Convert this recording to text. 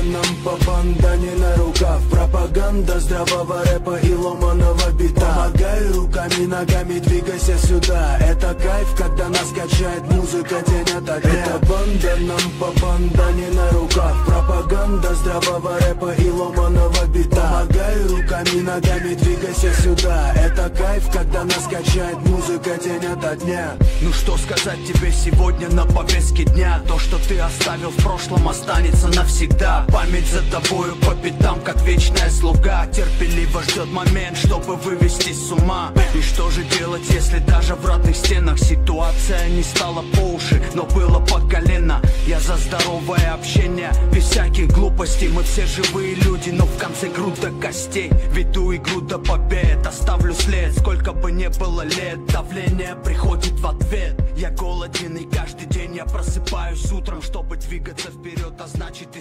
нам по бандане на рукав. Пропаганда здравого рэпа и ломаного бита. Помогай руками, ногами, двигайся сюда. Это кайф, когда нас качает музыка день ото дня. Это банда нам по бандане на рукав. Пропаганда здравого рэпа и ломаного бита. Помогай руками, ногами, двигайся сюда. Это кайф, когда нас качает музыка день ото дня. Ну что сказать тебе сегодня на повестке дня? То, что ты оставил в прошлом, останется навсегда. Память за тобою по пятам, как вечная слуга. Терпеливо ждет момент, чтобы вывести с ума. И что же делать, если даже в родных стенах ситуация не стала по уши, но было по колено? Я за здоровое общение, без всяких глупостей. Мы все живые люди, но в конце груда костей. Веду игру до побед, оставлю след. Сколько бы не было лет, давление приходит в ответ. Я голоден, и каждый день я просыпаюсь утром, чтобы двигаться вперед, а значит